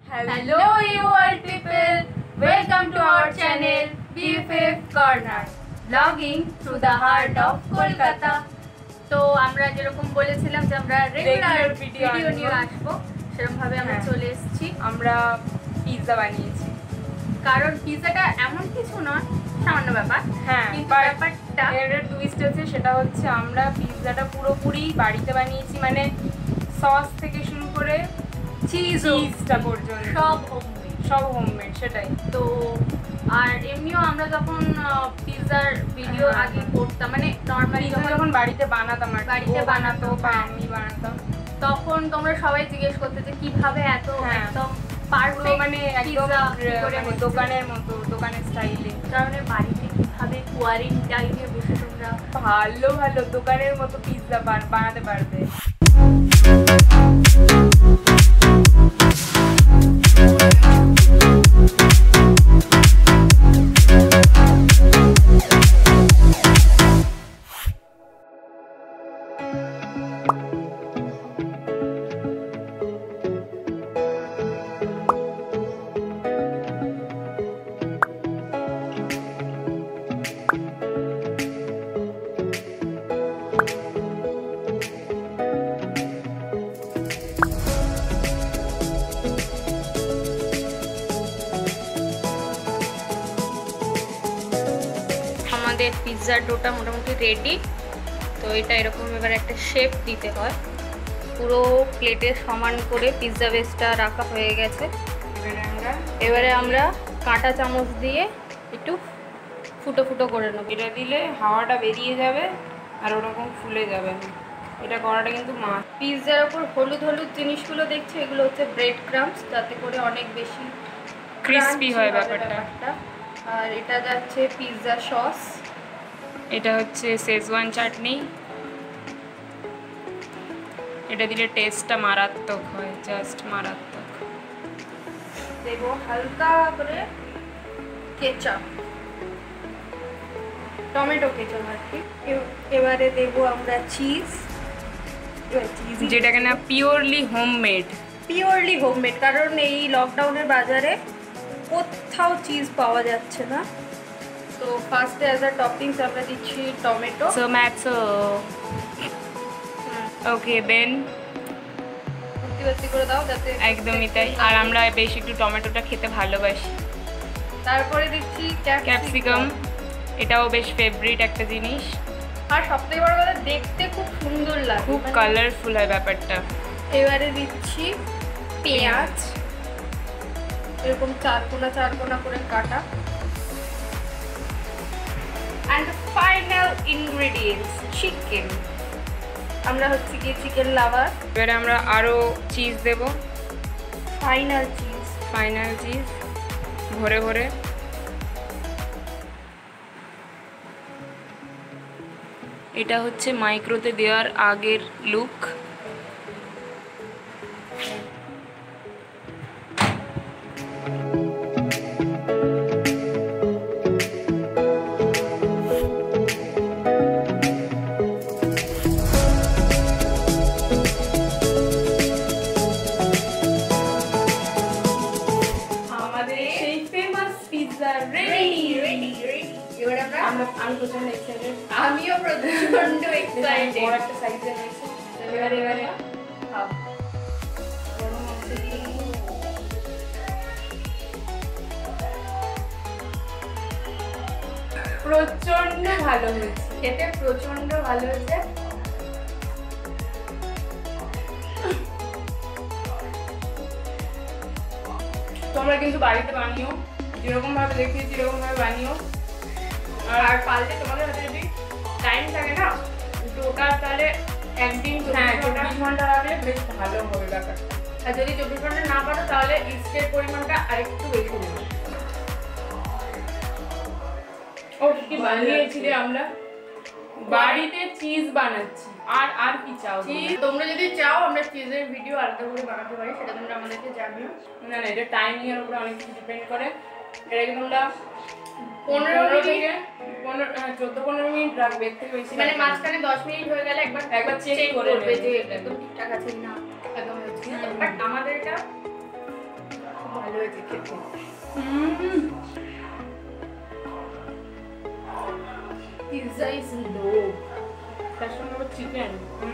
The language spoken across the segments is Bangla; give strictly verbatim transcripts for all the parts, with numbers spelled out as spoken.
Hello you all people, welcome to our channel B F F Corner, vlogging through the heart of Kolkata. তো আমরা যেরকম বলেছিলাম যে আমরা রেগুলার ভিডিও নিয়ে আসবো, সেরকম ভাবে আমরা চলে এসেছি। আমরা পিৎজা বানিয়েছি, কারণ পিৎজাটা এমন কিছু নয়, সামান্য ব্যাপার। হ্যাঁ, কিন্তু ব্যাপারটা এর টুইস্ট আছে, সেটা হচ্ছে আমরা পিৎজাটা পুরোপুরি বাড়িতে বানিয়েছি, মানে সস থেকে শুরু করে চিজ চিজটা পর্যন্ত সব হোমমেড সব হোমমেড সেটাই তো। আর এমনিও আমরা যখন পিৎজার ভিডিও আগে করতাম, মানে নর্মালি যখন বাড়িতে বানাতাম আর বাড়িতে বানাতো বা আমি বানাতাম, তখন তোমরা সবাই জিজ্ঞেস করতে যে কিভাবে এত একদম পারফেক্ট, মানে একদম দোকানের মতো, দোকানের স্টাইলে। কারণ বাড়িতে কিভাবে কোয়ারেন্টাইনে বসে তোমরা ভালো ভালো দোকানের মতো পিৎজা বানাতে পারবে। আমাদের পিৎজার ডোটা মোটামুটি রেডি। তো এটা এরকম এবার একটা শেপ দিতে হয়, পুরো প্লেটে সমান করে পিৎজা বেসটা রাখা হয়ে গেছে। এবারে আমরা এবারে আমরা কাঁটা চামচ দিয়ে একটু ফুটো ফুটো করে নেব। এটা দিলে হাওয়াটা বেরিয়ে যাবে আর ওরকম ফুলে যাবে না। এটা করাটা কিন্তু মাছ। পিৎজার ওপর হলুদ হলুদ জিনিসগুলো দেখছো, এগুলো হচ্ছে ব্রেড ক্রাম্বস, যাতে করে অনেক বেশি ক্রিস্পি হয় ব্যাপারটা। আর এটা যাচ্ছে পিৎজা সস, এটা হচ্ছে শেজওয়ান চাটনি। এটা দিলে টেস্টটা মারাত্মক হয়, জাস্ট মারাত্মক। দেবো হালকা করে কেচাপ, টমেটো কেচাপ আর কি। এবারে দেবো আমরা চিজ, যেটাকে না পিওরলি হোমমেড, পিওরলি হোমমেড, কারণ এই লকডাউনের বাজারে কোথাও চিজ পাওয়া যাচ্ছে না। তো ফার্স্টে অ্যাজ আ টপিংস আমরা দিচ্ছি টমেটো, টমেটো। ওকে, দেন ভর্তি ভর্তি করে দাও যাতে একদমই তাই। আর আমরা বেশি একটু টমেটোটা খেতে ভালোবাসি। তারপরে দিচ্ছি ক্যাপসিকাম, এটাও বেশ ফেভারিট একটা জিনিস। আর সবথেকে বড় কথা, দেখতে খুব সুন্দর লাগে, খুব কালারফুল হয় ব্যাপারটা। এবারে দিচ্ছি পেঁয়াজ, এরকম চার কোনা চার কোনা করে কাটা। And final ingredients chicken. আমরা হচ্ছে গিয়ে চিকেন লাভার। এবারে আমরা আরও চিজ দেব, ফাইনাল চিজ, ফাইনাল চিজ ভরে ভরে। এটা হচ্ছে মাইক্রোতে দেওয়ার আগের লুক। আমিও প্রচন্ড এক্সাইটেড, বড় একটা সাইজের হয়েছে। এবারে এবারে খাও। প্রচন্ড ভালো হয়েছে, খেতে প্রচন্ড ভালো হয়েছে। তোমরা কিন্তু বাড়িতে বানিও, যেরকম ভাবে দেখিয়েছি এরকম ভাবে বানিও। আর পারলে তোমাদের হাতে যদি টাইম থাকে না, ওটা তাহলে একদিন চব্বিশ ঘন্টা রাখলে বেশ ভালো হবে ব্যাপারটা। আর যদি চব্বিশ ঘন্টা না পারো, তাহলে ইস্টের পরিমাণটা আরেকটু বেশি নেবে। ও কি বানিয়েছিলে আমরা? বাড়িতে চিজ বানাচ্ছি। আর আর কি চাও? তোমরা যদি চাও আমরা চিজের ভিডিও আলাদা করে বানাতে পারি, সেটা তোমরা আমাদেরকে জানিও। না না, এটা টাইমিংয়ের উপরে অনেক কিছু ডিপেন্ড করে। এটাকে তোমরা পনেরো থেকে পনেরো চোদ্দ পনেরো মিনিট রাখবে, এর থেকে বেশি মানে মাঝখানে দশ মিনিট হয়ে গেলে একবার একবার চেক করবে যে একদম ঠিকঠাক আছে না, একদম হচ্ছে। বাট আমাদের এটা ভালো হয়েছে খেতে। পিৎজা ইজ লোভ, তার সঙ্গে আবার চিকেন।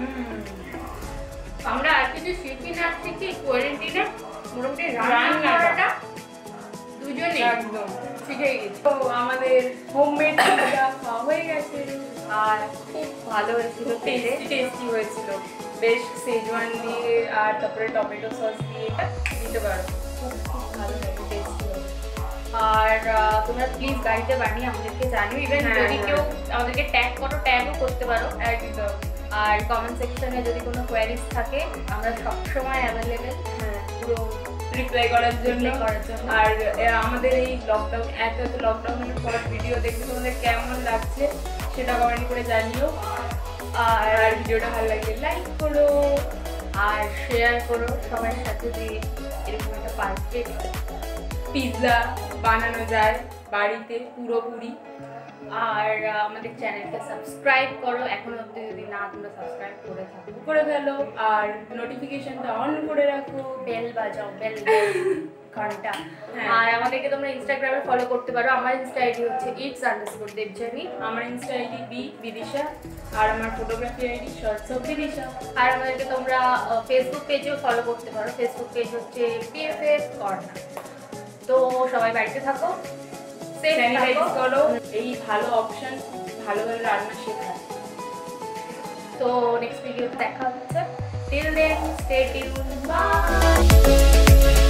আমরা আর কিছু শিখি না শিখি কোয়ারেন্টিনে মোটামুটি রান্নাটা দুজনেই একদম শিখে গেছি। তো আমাদের হোমমেড পিৎজা খাওয়া হয়ে গেছে আর খুব ভালো হয়েছিল, টেস্টি টেস্টি হয়েছিল। বেশ সেজওয়ান দিয়ে আর তারপরে টমেটো সস দিয়ে দিতে পারো, খুব খুব ভালো লাগে, টেস্টি হবে। আর তোমরা প্লিজ বাড়িতে বানিয়ে আমাদেরকে জানিও, ইভেন যদি কেউ আমাদেরকে ট্যাগ করো, ট্যাগও করতে পারো একদম। আর কমেন্ট সেকশনে যদি কোনো কোয়ারিজ থাকে আমরা সবসময় অ্যাভেলেবেল, হ্যাঁ পুরো রিপ্লাই করার জন্য করার জন্য আর আমাদের এই লকডাউন এত এত লকডাউনের পর ভিডিও দেখতে তোমাদের কেমন লাগছে সেটা কমেন্ট করে জানিও। আর ভিডিওটা ভালো লাগলে লাইক করো আর শেয়ার করো সবার সাথে, যে এরকম একটা পারফেক্ট পিৎজা বানানো যায় বাড়িতে পুরোপুরি। আর আমাদের চ্যানেলকে সাবস্ক্রাইব করো, এখনো অবধি যদি না তোমরা সাবস্ক্রাইব করে থাকো করে ফেলো, আর নোটিফিকেশনটা অন করে রাখো, বেল বাজাও, বেল ঘন্টা। আর আমাদেরকে তোমরা ইনস্টাগ্রামে ফলো করতে পারো, আমার ইনস্টা আইডি হচ্ছে ইটস আন্ডারস্কোর দেবজানি, আমার ইনস্টা আইডি বি বিদিশা, আর আমার photography ID shorts of Bidisha. আর আমাদেরকে তোমরা ফেসবুক পেজেও ফলো করতে পারো, ফেসবুক পেজ হচ্ছে বিএফএফ কর্নার। তো সবাই বাড়িতে থাকো, স্যানিটাইজ করো, এই ভালো অপশন ভালোভাবে রান্না শেখায়। তো নেক্সট ভিডিওতে দেখা হচ্ছে, till then stay tune, by.